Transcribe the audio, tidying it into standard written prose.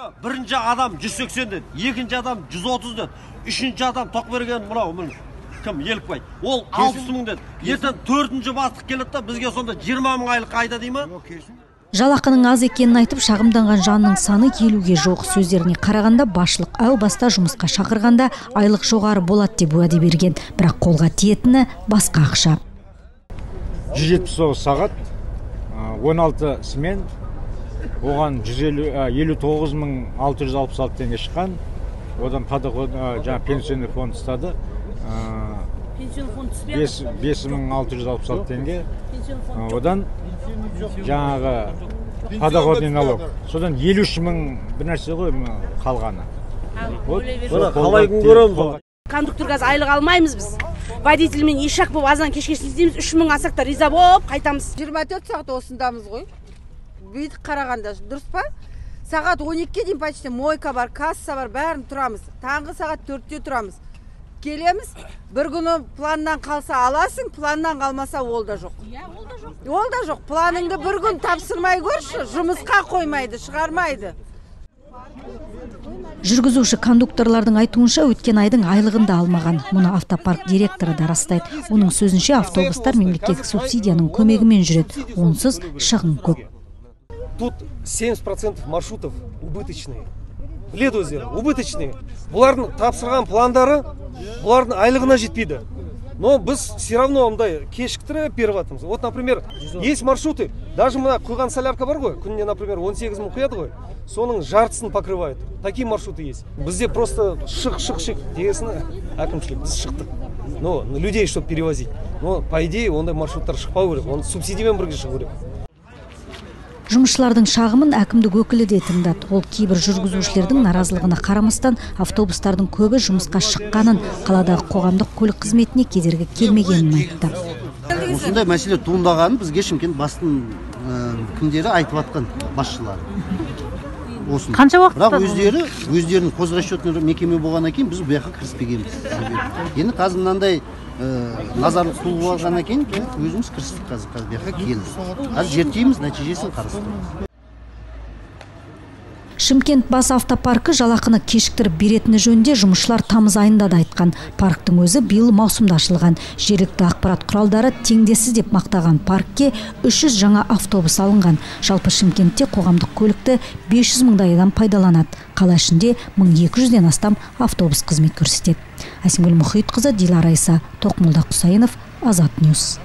Birinci adam 180 dedi, ikinci adam 130 dedi, üçüncü adam Toqbergen kim Елікбай. Ол 60 мың dedi. Ертең 4-ші бастық келеді да бізге сонда 20 мың айлық қайда дей ма? Жалақының аз екенін айтып шағымданған жанның саны 50-ге жоқ. Сөздеріне қарағанда басшылық әу баста жұмысқа шақырғанда айлық жоғары болады деп уәде берген. Бірақ қолға тиетіні басқа ақша. 179 сағат, 16 смен, оған 59.666 теңге шыққан. Одан пенсионный фонд ұстады. 5.666 теңге. Одан жаңағы подоходный налог. Содан 53 мың бір нәрсе ғой қалғаны. Қалай күн көреміз? Кондуктор қазір айлық алмаймыз біз. Водительмен ешақ болып азан кешкесін істейміз. 3 мың алсақ та риза болып қайтамыз. 24 сағат осындамыз ғой. Бүйтіп қарағанда дұрыс па? Сағат 12-ке дейін почти мойка бар, касса бар, бәрін тұрамыз. Таңғы сағат 4-те тұрамыз. Келеміз, бір күні планнан қалса аласың, планнан қалмаса ол да жоқ. Ол да жоқ. Планыңды бір күн тапсырмай көрші, жұмысқа қоймайды, шығармайды. Жүргізуші кондукторлардың айтуынша өткен айдың айлығын да алмаған. Мұны автопарк директоры да растайды. Оның сөзінше автобустар мемлекеттік субсидияның көмегімен жүреді. Онсыз шығын көп. Тут 70% маршрутов убыточные. Ледозер, убыточные. Бұлардың тапсырған пландары, бұлардың айлығына жетпейді. Но біз все равно ондай кешіктіріп беріп жатырмыз. Вот, например, есть маршруты, даже мына құйған солярка бар ғой, күніне, например, 18 мың құяды ғой, соның жартысын покрывает. Такие маршруты есть. Бізде просто шық дегесін әкімшілік, біз шықтық. Но людей, чтобы перевозить. Но, по идее, ондай маршруттар шықпау керек, оны субсидиямен бірге шығу керек. Жұмысшылардың шағымын әкімдік өкілі де тыңдады. Ол кейбір жүргізушілердің наразылығына қарамастан автобустардың көбі жұмысқа шыққанын, қаладағы қоғамдық көлік қызметіне кедергі келмегенін айтты. Осындай мәселе туындағанын бізге Шымкент бастың күндері айтып жатқан басшылар. Қанша уақытта? Бірақ өздерінің қозғасчетный мекеме болғаннан кейін біз бұл жаққа кіріспегенбіз. Енді қазір мынандай назарлық туып алғаннан кейін өзіміз кірістік қазір бұл жаққа келдік. Қазір зерттейміз, нәтижесін қарастырамыз. Шымкент бас автопаркі жалақыны кешіктіріп беретіні жөнінде жұмысшылар тамыз айында да айтқан. Парктың өзі биыл маусымда ашылған. Жергілікті ақпарат құралдары теңдессіз деп мақтаған паркке 300 жаңа автобус алынған. Жалпы Шымкентте қоғамдық көлікті 500 мыңдай адам пайдаланады. Қала ішінде 1200-ден астам автобус қызмет көрсетеді. Әсемгүл Мұхитқызы, Дилара Иса, Тоқмолда Құсайынов, Азат Ньюс.